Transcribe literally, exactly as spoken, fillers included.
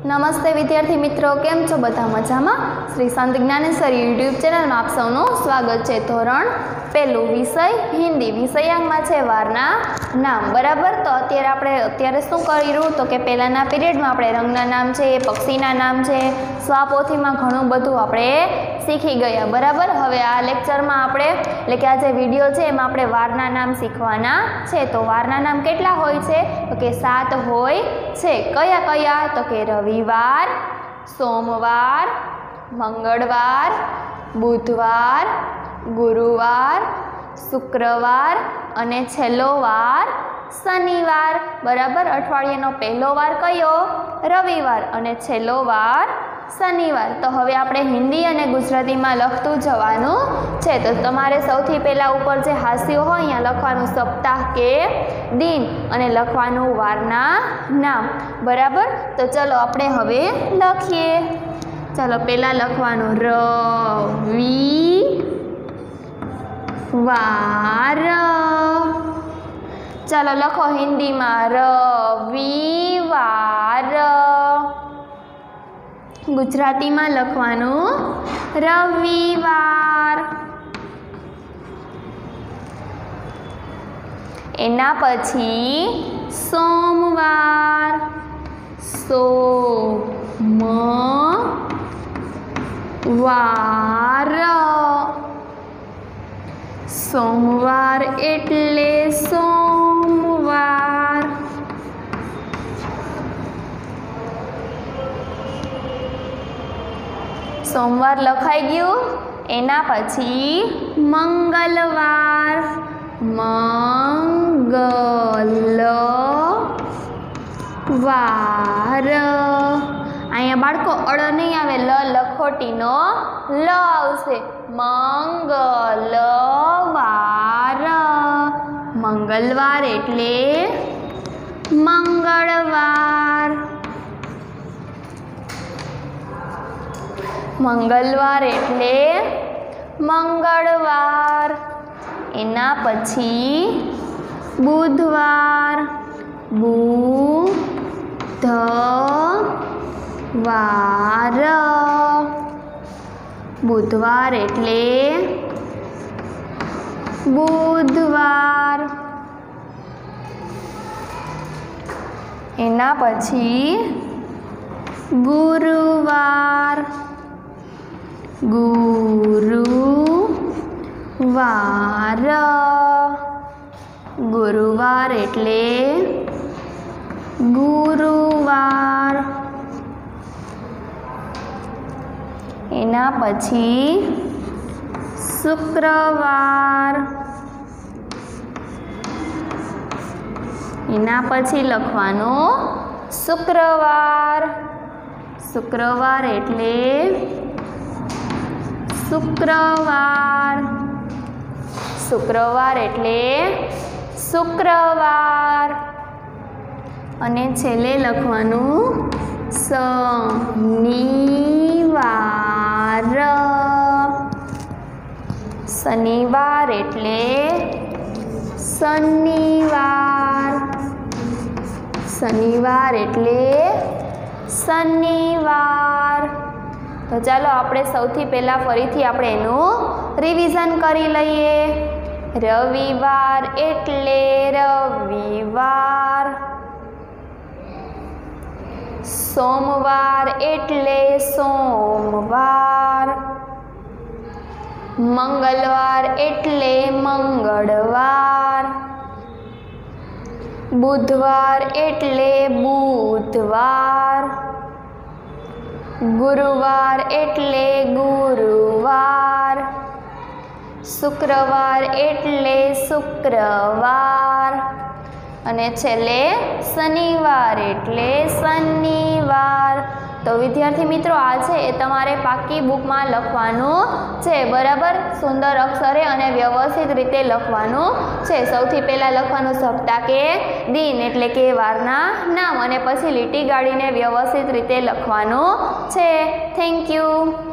नमस्ते विद्यार्थी मित्रों, केम छो बधा मजामां? श्री संत ज्ञानेश्वर यूट्यूब चेनल में आप सौनु स्वागत है। धोरण पहलू विषय हिंदी विषयांक में छे वारना नाम। बराबर, तो अत्यारे आपणे अत्यारे शुं कर्युं तो के पहेलाना पीरियड में आपणे रंगना नाम छे, पक्षीना नाम छे, स्वापोथी में घणुं बधुं आपणे शीखी गया। बराबर, हवे आ लेक्चर में आपणे એટલે કે આ જે વિડિયો છે એમાં આપણે વારના નામ શીખવાના છે। તો વારના નામ કેટલા હોય છે? તો કે સાત હોય છે। કયા કયા? તો કે રવિવાર, સોમવાર, મંગળવાર, બુધવાર, ગુરુવાર, શુક્રવાર અને છેલ્લો વાર શનિવાર। બરાબર, અઠવાડિયાનો પહેલો વાર કયો? રવિવાર અને છેલ્લો વાર શનિવાર। તો હવે આપણે હિન્દી અને ગુજરાતીમાં લખતું જવાનું છે। તો તમારે સૌથી પહેલાં ઉપર જે હાસ્ય હોય અહીંયા લખવાનું સપ્તાહ કે દિન અને લખવાનું વારના નામ। બરાબર, તો ચલો આપણે હવે લખીએ। ચલો પહેલાં લખવાનું રવિવાર। ચાલો લખો હિન્દીમાં રવિવાર। गुजराती में लखवानु रविवार। एना पछी सोमवार, सोमवार। सोमवार एटले सोमवार। सोमवार लखाई गयु। एना पछी मंगलवार, मंगलवार। अहींया बाळको अड़ नहीं आवे, ल लखोटीनो ल आवशे। मंगलवार। मंगलवार एटले मंगळवार। मंगलवार एटले मंगळवार। एना पछी बुधवार, बुधवार। बुधवार एटले बुधवार। एना पछी गुरुवार, गुरुवार। गुरुवार एटले गुरुवार। एना पछी शुक्रवार। एना पछी लखवानो शुक्रवार। शुक्रवार एटले शुक्रवार। शुक्रवार एटले शुक्रवार। अने छेल्ले लखवानु शनिवार। शनिवार एटले शनिवार। शनिवार एटले शनिवार। तो चलो आपणे सौथी पहला फरीथी आपणे एनुं रिविजन करी लईए। रविवार एटले रविवार। सोमवार एटले सोमवार। मंगलवार एटले मंगळवार। बुधवार एटले बुधवार। गुरुवार एटले गुरुवार। शुक्रवार एटले शुक्रवार। अने छेल्ले शनिवार एटले शनिवार। तो विद्यार्थी मित्रों आ छे ए तमारे पाकी बुक में लखवानुं छे। बराबर, सुंदर अक्षरे अने व्यवस्थित रीते लखवानुं छे। सौथी पहेला लखवानुं सप्ताह के दिन एटले के वारना नाम, अने पछी લીટી ગાળીને व्यवस्थित रीते लखवानुं छे। Thank you.